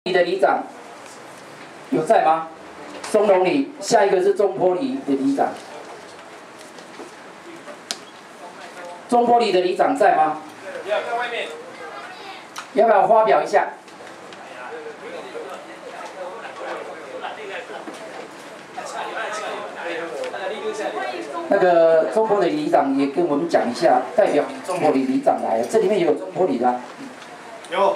里的里长有在吗？松隆里，下一个是中坡里的里长。中坡里的里长在吗？ 在外面。 要不要发表一下？那个中坡的里长也跟我们讲一下，代表中坡里里长来了，这里面也有中坡里的、啊。 有。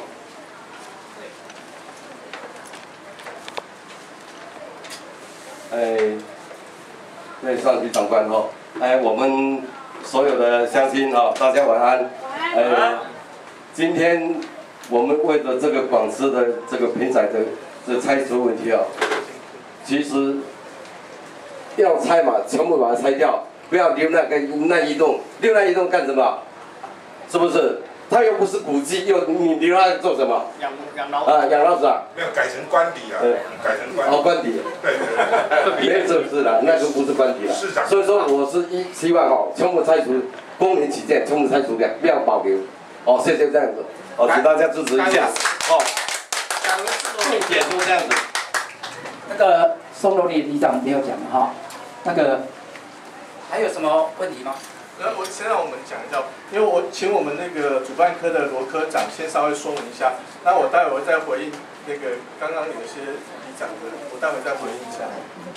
对，上级长官哈，我们所有的乡亲哈，大家晚安。今天我们为了这个广师的这个平宅的这拆除问题啊，其实要拆嘛，全部把它拆掉，不要留那一栋，留那一栋干什么？是不是？它又不是古迹，你留它做什么？ 养老啊，养老鼠啊？ 没有改成官邸啊，改成官邸。 哦，官邸。对，没有这事了，那个不是官邸了。所以说，我是希望哦，全部拆除，公民起见，全部拆除掉，不要保留。哦，谢谢这样子。哦，请大家支持一下。哦，并解说这样子。 那个松隆里里长没有讲哈，那个还有什么问题吗？ 先让我们讲一下，因为我请我们那个主办科的罗科长先稍微说明一下，那我待会再回应那个刚刚有些里长的，我待会再回应一下。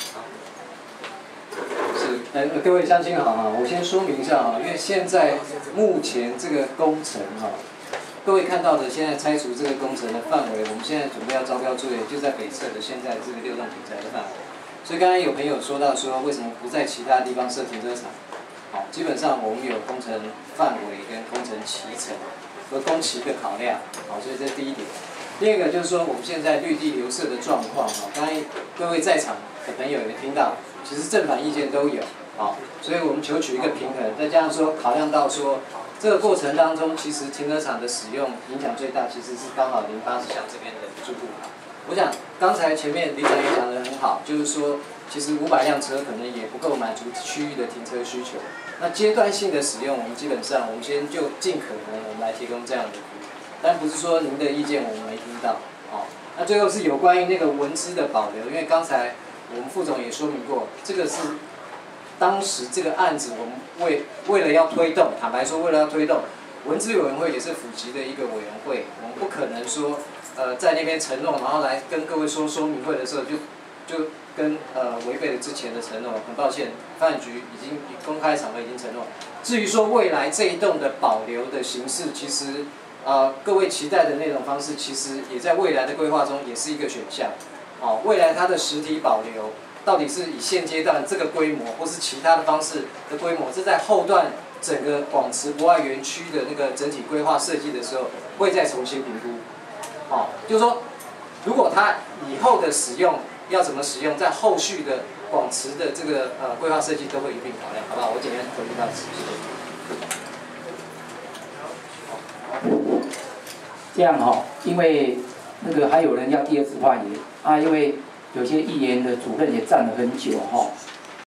是，各位乡亲好啊，我先说明一下啊，因为现在目前这个工程哈，各位看到的现在拆除这个工程的范围，我们现在准备要招标作业，就在北侧的现在这个6栋平宅的范围。所以刚才有朋友说到说，为什么不在其他地方设停车场？好，基本上我们有工程范围跟工程期程和工期的考量，好，所以这是第一点。第二个就是说，我们现在绿地流失的状况，哈，刚才各位在场的朋友也听到，其实正反意见都有，好，所以我们求取一个平衡，再加上说考量到说，这个过程当中，其实停车场的使用影响最大，其实是刚好080巷这边的住户。我想刚才前面里长也讲得很好，就是说，其实500辆车可能也不够满足区域的停车需求。那阶段性的使用，我们基本上我们先就尽可能我们来提供这样的服务，但不是说您的意见我们没听到，哦。那最后是有关于那个文资的保留，因为刚才我们副总也说明过，这个是当时这个案子我们为了要推动，坦白说为了要推动，文资委员会也是府级的一个委员会，我们不可能说在那边承诺，然后来跟各位说明会的时候就跟违背了之前的承诺，很抱歉，发展局已经公开场合已经承诺。至于说未来这一栋的保留的形式，其实各位期待的那种方式，其实也在未来的规划中也是一个选项。哦，未来它的实体保留到底是以现阶段这个规模，或是其他的方式的规模，这在后段整个广慈博爱园区的那个整体规划设计的时候，会再重新评估。哦，就是说，如果它以后的使用要怎么使用，在后续的广慈的这个规划设计都会一并考量，好不好？我简单回应到此，谢谢。 这样哈、因为那个还有人要第二次发言啊，因为有些议员的主任也站了很久哈、